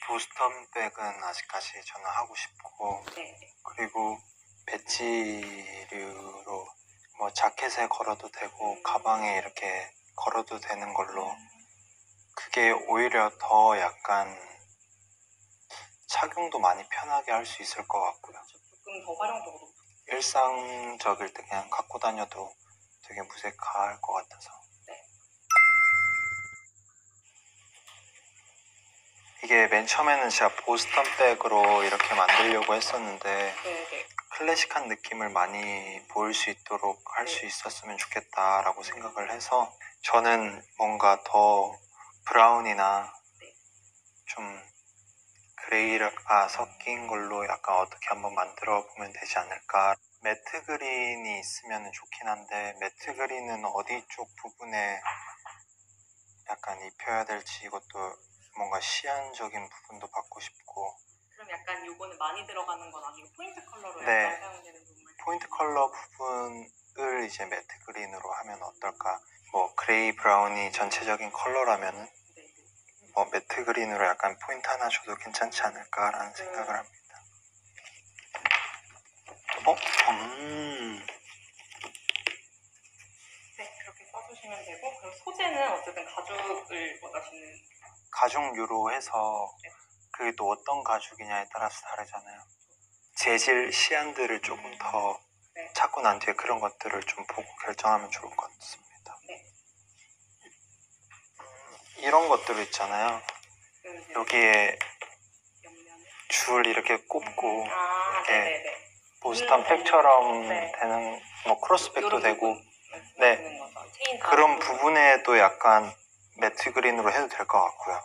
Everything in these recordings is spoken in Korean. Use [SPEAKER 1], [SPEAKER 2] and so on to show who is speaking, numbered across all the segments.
[SPEAKER 1] 보스턴백은 아직까지 저는 하고 싶고,
[SPEAKER 2] 네.
[SPEAKER 1] 그리고 배지류로 뭐 자켓에 걸어도 되고 가방에 이렇게 걸어도 되는 걸로, 그게 오히려 더 약간 착용도 많이 편하게 할 수 있을 것 같고요.
[SPEAKER 2] 조금 더 활용도가 높죠.
[SPEAKER 1] 일상적일 때 그냥 갖고 다녀도 되게 무색할 것 같아서.
[SPEAKER 2] 네.
[SPEAKER 1] 이게 맨 처음에는 제가 보스턴백으로 이렇게 만들려고 했었는데,
[SPEAKER 2] 네네.
[SPEAKER 1] 클래식한 느낌을 많이 보일 수 있도록 할 수 있었으면 좋겠다라고 생각을 해서, 저는 뭔가 더 브라운이나 좀 그레이가 섞인 걸로 약간 어떻게 한번 만들어 보면 되지 않을까. 매트 그린이 있으면 좋긴 한데, 매트 그린은 어디 쪽 부분에 약간 입혀야 될지, 이것도 뭔가 시안적인 부분도 받고 싶고.
[SPEAKER 2] 그럼 약간 요거는 많이 들어가는 건 아니고 포인트 컬러로
[SPEAKER 1] 네.
[SPEAKER 2] 약간 사용되는 부분을.
[SPEAKER 1] 포인트 컬러 부분을 이제 매트 그린으로 하면 어떨까. 뭐 그레이 브라운이 전체적인 컬러라면은
[SPEAKER 2] 네.
[SPEAKER 1] 뭐 매트 그린으로 약간 포인트 하나 줘도 괜찮지 않을까라는 생각을 합니다.
[SPEAKER 2] 네, 그렇게 써주시면 되고, 그리고 소재는 어쨌든 가죽을 원하시는.
[SPEAKER 1] 가죽류로 해서, 그게 또 어떤 가죽이냐에 따라서 다르잖아요. 재질 시안들을 조금 더
[SPEAKER 2] 네.
[SPEAKER 1] 찾고 난 뒤에 그런 것들을 좀 보고 결정하면 좋을 것 같습니다.
[SPEAKER 2] 네.
[SPEAKER 1] 이런 것들 있잖아요. 여기에
[SPEAKER 2] 옆면에.
[SPEAKER 1] 줄 이렇게 꼽고 이렇게
[SPEAKER 2] 네네네.
[SPEAKER 1] 보스턴 백처럼
[SPEAKER 2] 네.
[SPEAKER 1] 되는, 뭐 크로스백도 되고,
[SPEAKER 2] 네.
[SPEAKER 1] 네, 그런 부분에도 약간 매트 그린으로 해도 될 것 같고요.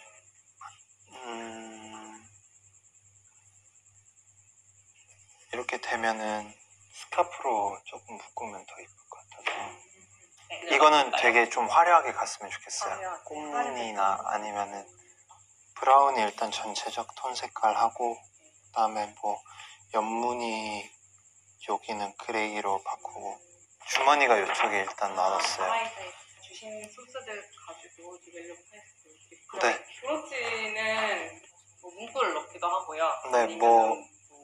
[SPEAKER 1] 이렇게 되면은 스카프로 조금 묶으면 더 이쁠 것 같아서.
[SPEAKER 2] 네,
[SPEAKER 1] 이거는 되게 좀 화려하게 갔으면 좋겠어요. 꽃무늬나 아니면은 브라운이 일단 전체적 톤 색깔하고, 그 다음에 뭐 옆무늬 여기는 그레이로 바꾸고, 주머니가 이쪽에 일단 나눴어요.
[SPEAKER 2] 주신 소스들 가지고 디벨롭 했어요.
[SPEAKER 1] 네.
[SPEAKER 2] 브로치는 뭐 문구를 넣기도 하고요.
[SPEAKER 1] 네, 뭐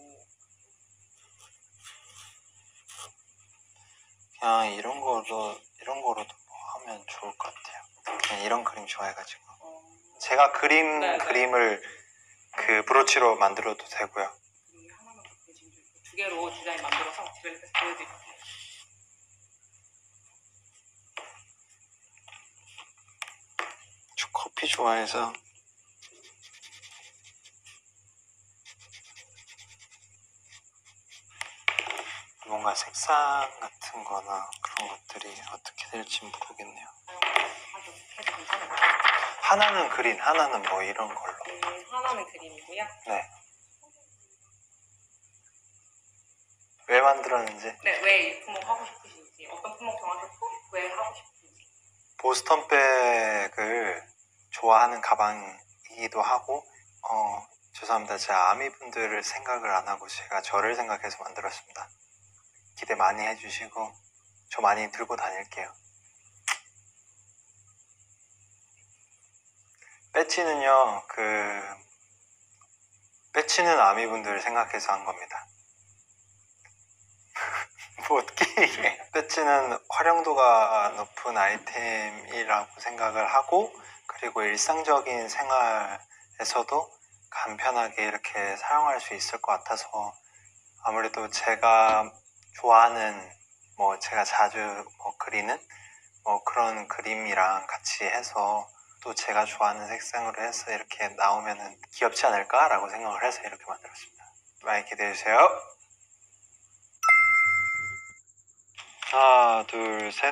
[SPEAKER 1] 그냥 이런 거로도 뭐 하면 좋을 것 같아요. 그냥 이런 그림 좋아해가지고. 제가 그림을 그 브로치로 만들어도 되고요.
[SPEAKER 2] 하나만 더 보여주면 두 개로 디자인 만들어서 디벨롭해서 보여드릴게요.
[SPEAKER 1] 저 커피 좋아해서. 뭔가 색상 같은 거나 그런 것들이 어떻게 될지 모르겠네요. 하나는 그린, 하나는 뭐 이런 걸로.
[SPEAKER 2] 하나는 그림이고요.
[SPEAKER 1] 네. 왜 만들었는지.
[SPEAKER 2] 네, 왜 이 품목 하고 싶으신지, 어떤 품목 정하셨고 왜 하고 싶으신지.
[SPEAKER 1] 보스턴백을 좋아하는 가방이기도 하고, 죄송합니다. 제가 아미분들을 생각을 안 하고 제가 저를 생각해서 만들었습니다. 기대 많이 해주시고 저 많이 들고 다닐게요. 배지는요, 배지는 아미분들을 생각해서 한 겁니다. 뭐 어떻게 이게. 배지는 활용도가 높은 아이템이라고 생각을 하고, 그리고 일상적인 생활에서도 간편하게 이렇게 사용할 수 있을 것 같아서, 아무래도 제가 좋아하는, 뭐 제가 자주 뭐 그리는 뭐 그런 그림이랑 같이 해서, 또 제가 좋아하는 색상으로 해서 이렇게 나오면은 귀엽지 않을까라고 생각을 해서 이렇게 만들었습니다. 많이 기대해주세요. 하나, 둘, 셋.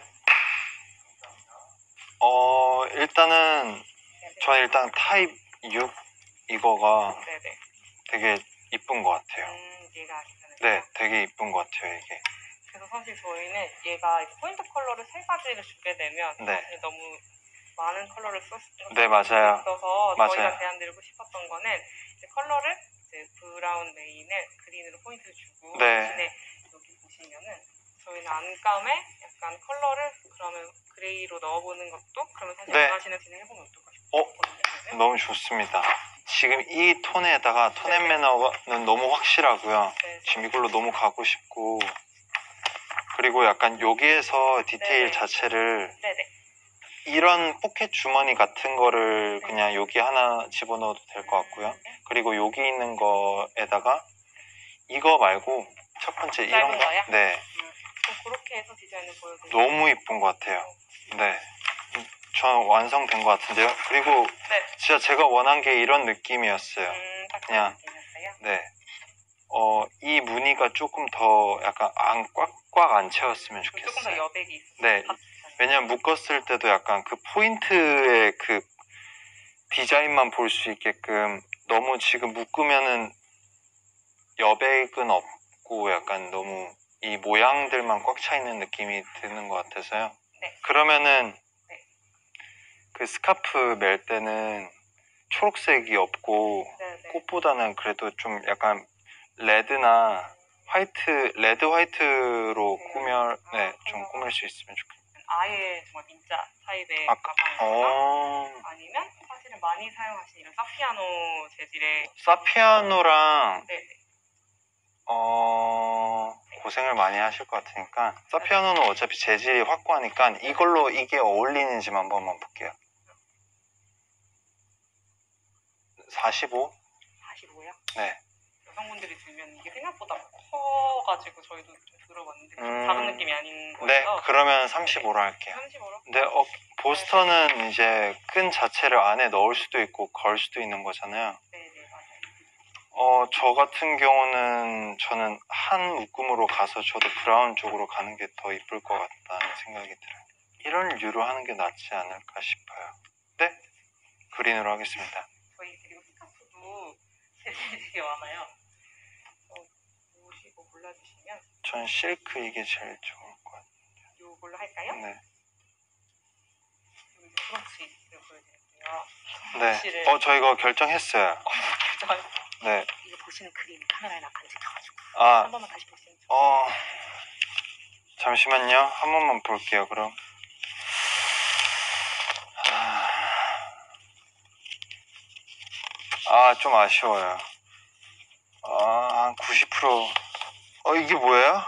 [SPEAKER 1] 일단은 저는 일단 타입 6 이거가 되게 이쁜 것 같아요.
[SPEAKER 2] 얘가
[SPEAKER 1] 네, 되게 이쁜 것 같아요, 이게.
[SPEAKER 2] 그래서 사실 저희는 얘가 포인트 컬러를 3가지를 주게 되면 사실 너무 많은 컬러를
[SPEAKER 1] 네, 맞아요.
[SPEAKER 2] 있어서
[SPEAKER 1] 맞아요.
[SPEAKER 2] 저희가 대안드리고 싶었던 거는 이제 컬러를 이제 브라운 메인을 그린으로 포인트를 주고, 대신에 여기 보시면은 저희는 안감에 약간 컬러를 그러면 그레이로 넣어보는 것도, 그러면 사실 원하시는 진행 해보면 어떨까 싶거든요.
[SPEAKER 1] 너무 좋습니다. 지금 이 톤에다가 톤 앤 매너는 너무 확실하고요.
[SPEAKER 2] 네.
[SPEAKER 1] 지금 이걸로 너무 가고 싶고, 그리고 약간 여기에서 디테일
[SPEAKER 2] 네네.
[SPEAKER 1] 자체를
[SPEAKER 2] 네네.
[SPEAKER 1] 이런 포켓 주머니 같은 거를
[SPEAKER 2] 네.
[SPEAKER 1] 그냥 여기 하나 집어넣어도 될 것 같고요. 여기고 여기 있는 거에다가 이거 말고 첫 번째 이런
[SPEAKER 2] 짧은
[SPEAKER 1] 거,
[SPEAKER 2] 거요?
[SPEAKER 1] 네,
[SPEAKER 2] 그럼 그렇게 해서 디자인을 보여드릴게요.
[SPEAKER 1] 너무 이쁜 것 같아요. 네, 전 완성된 것 같은데요. 그리고
[SPEAKER 2] 네.
[SPEAKER 1] 진짜 제가 원한 게 이런 느낌이었어요.
[SPEAKER 2] 딱
[SPEAKER 1] 그냥,
[SPEAKER 2] 그런 느낌이었어요?
[SPEAKER 1] 네, 이 무늬가 조금 더 약간 꽉꽉 안 채웠으면
[SPEAKER 2] 조금 더
[SPEAKER 1] 좋겠어요.
[SPEAKER 2] 여백이 있어서.
[SPEAKER 1] 네, 왜냐면 묶었을 때도 약간 그 포인트의 그 디자인만 볼 수 있게끔 너무 지금 묶으면은 여백은 없고 약간 너무 이 모양들만 꽉 차 있는 느낌이 드는 것 같아서요.
[SPEAKER 2] 네.
[SPEAKER 1] 그러면은
[SPEAKER 2] 네.
[SPEAKER 1] 그 스카프 멜 때는 초록색이 없고
[SPEAKER 2] 네네.
[SPEAKER 1] 꽃보다는 그래도 좀 약간 레드나 화이트, 레드 화이트로 좀 꾸밀 수 있으면 좋겠어요.
[SPEAKER 2] 아예 정말 민자 타입의
[SPEAKER 1] 아,
[SPEAKER 2] 가방이거나 아니면 사실은 많이 사용하시는 이런 사피아노 재질의
[SPEAKER 1] 사피아노랑
[SPEAKER 2] 네.
[SPEAKER 1] 고생을 많이 하실 것 같으니까 사피아노는 어차피 재질이 확고하니까 이걸로 이게 어울리는지만 한 번만 볼게요. 45?
[SPEAKER 2] 45요?
[SPEAKER 1] 네.
[SPEAKER 2] 여성분들이 들면 이게 생각보다 커가지고 저희도 좀 들어봤는데 좀 작은 느낌이 아닌 거예요.
[SPEAKER 1] 네, 그러면 35로 할게요.
[SPEAKER 2] 35로?
[SPEAKER 1] 근데 보스턴은 이제 끈 자체를 안에 넣을 수도 있고 걸 수도 있는 거잖아요.
[SPEAKER 2] 네네, 맞아요.
[SPEAKER 1] 저 같은 경우는 저는 한 묶음으로 가서 저도 브라운 쪽으로 가는 게 더 이쁠 것 같다는 생각이 들어요. 이런 류로 하는 게 낫지 않을까 싶어요. 네? 그린으로 하겠습니다.
[SPEAKER 2] 저희 그리고 스카프도 재질이 되게 많아요. 보시고 골라주시면
[SPEAKER 1] 전 실크 이게 제일 좋을 것 같아요.
[SPEAKER 2] 이걸로 할까요?
[SPEAKER 1] 네.
[SPEAKER 2] 그리고 이제 브러쉬를 보여드릴게요.
[SPEAKER 1] 네.
[SPEAKER 2] 브러쉬를
[SPEAKER 1] 저 이거 결정했어요. 네.
[SPEAKER 2] 이거 보시는 그림 카메라에 안 찍혀가지고
[SPEAKER 1] 아,
[SPEAKER 2] 한 번만 다시 보시면
[SPEAKER 1] 잠시만요. 한 번만 볼게요, 그럼. 좀 아쉬워요. 한 90%. 이게 뭐예요?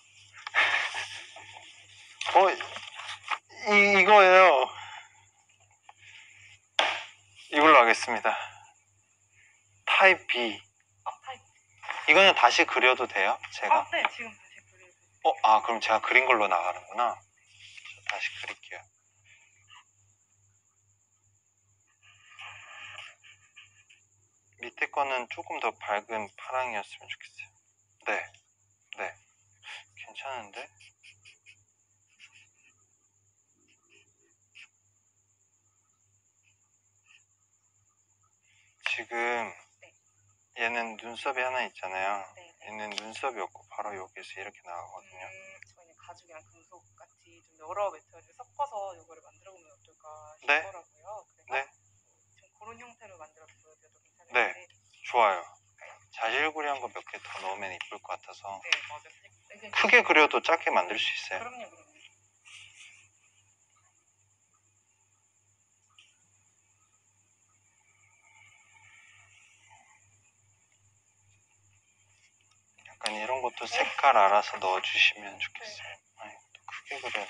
[SPEAKER 1] 이거예요. 이걸로 하겠습니다. 타입 B.
[SPEAKER 2] 타입.
[SPEAKER 1] 이거는 다시 그려도 돼요? 제가?
[SPEAKER 2] 네, 지금 다시 그려주세요.
[SPEAKER 1] 그럼 제가 그린 걸로 나가는구나. 다시 그릴게요. 밑에 거는 조금 더 밝은 파랑이었으면 좋겠어요. 네. 네. 괜찮은데? 지금 얘는 눈썹이 하나 있잖아요. 얘는 눈썹이 없고 바로 여기서 이렇게 나가거든요.
[SPEAKER 2] 저희는 가죽이랑 금속 같이 좀 여러 매트리를 섞어서 이거를 만들어보면 어떨까
[SPEAKER 1] 네.
[SPEAKER 2] 싶더라고요. 그래서
[SPEAKER 1] 네.
[SPEAKER 2] 좀 그런 형태로 만들어서 보여드려도 괜찮은데.
[SPEAKER 1] 네. 좋아요. 자질구레한 거 몇 개 더 넣으면 이쁠 것 같아서.
[SPEAKER 2] 네, 맞아요.
[SPEAKER 1] 크게 그려도 작게 만들 수 있어요.
[SPEAKER 2] 그럼요.
[SPEAKER 1] 약간 이런 것도 색깔 알아서 넣어주시면 좋겠어요. 또 크게 그려.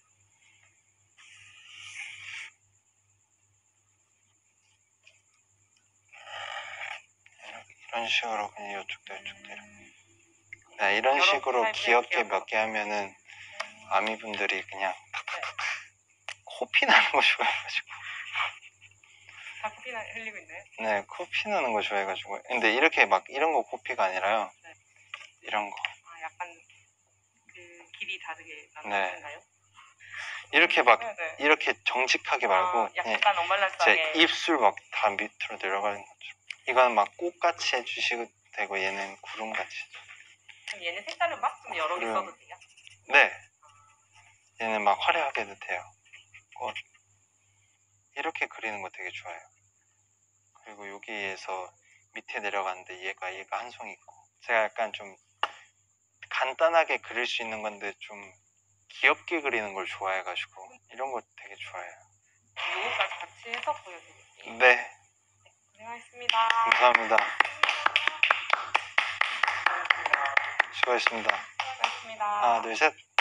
[SPEAKER 1] 이런 식으로 그냥 이쪽도 이쪽도 이렇게. 네, 이런 식으로 귀엽게 몇 개 하면은 아미분들이 그냥 탁탁탁 코피 나는 거 좋아해가지고.
[SPEAKER 2] 다 코피 흘리고 있나요?
[SPEAKER 1] 네, 코피 나는 거 좋아해가지고. 근데 이렇게 막 이런 거 코피가 아니라요.
[SPEAKER 2] 네.
[SPEAKER 1] 이런 거.
[SPEAKER 2] 약간 그 길이 다르게 나는
[SPEAKER 1] 네.
[SPEAKER 2] 건가요?
[SPEAKER 1] 이렇게 막
[SPEAKER 2] 네.
[SPEAKER 1] 이렇게 정직하게 말고
[SPEAKER 2] 약간 언밸런스하게
[SPEAKER 1] 제 입술 막 다 밑으로 내려가는 거죠. 이거는 막 꽃같이 해주시고 되고 얘는 구름같이.
[SPEAKER 2] 그럼 얘는 색깔을 막 좀 여러 개 써도 돼요?
[SPEAKER 1] 네. 얘는 막 화려하게 해도 돼요. 꽃. 이렇게 그리는 거 되게 좋아요. 그리고 여기에서 밑에 내려가는데 얘가 한 송이 있고. 제가 약간 좀 간단하게 그릴 수 있는 건데 좀 귀엽게 그리는 걸 좋아해가지고 이런 거 되게 좋아해요.
[SPEAKER 2] 요거까지 같이 해서 보여드릴게요.
[SPEAKER 1] 네.
[SPEAKER 2] 고생하셨습니다.
[SPEAKER 1] 감사합니다. 수고하셨습니다.
[SPEAKER 2] 수고하셨습니다.
[SPEAKER 1] 하나, 둘, 셋.